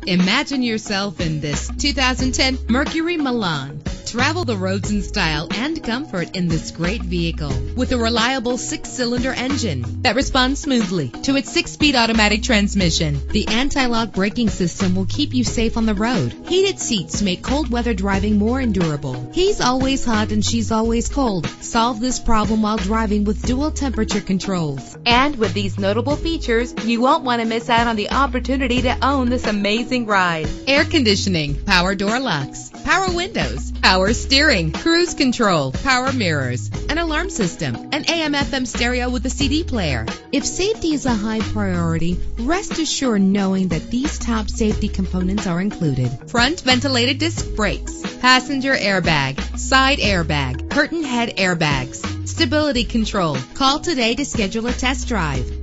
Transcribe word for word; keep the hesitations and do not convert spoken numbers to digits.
Imagine yourself in this two thousand ten Mercury Milan. Travel the roads in style and comfort in this great vehicle with a reliable six-cylinder engine that responds smoothly to its six-speed automatic transmission. The anti-lock braking system will keep you safe on the road. Heated seats make cold weather driving more endurable. He's always hot and she's always cold. Solve this problem while driving with dual temperature controls. And with these notable features, you won't want to miss out on the opportunity to own this amazing ride. Air conditioning, power door locks, power windows, power steering, cruise control, power mirrors, an alarm system, an A M F M stereo with a C D player. If safety is a high priority, rest assured knowing that these top safety components are included. Front ventilated disc brakes, passenger airbag, side airbag, curtain head airbags, stability control. Call today to schedule a test drive.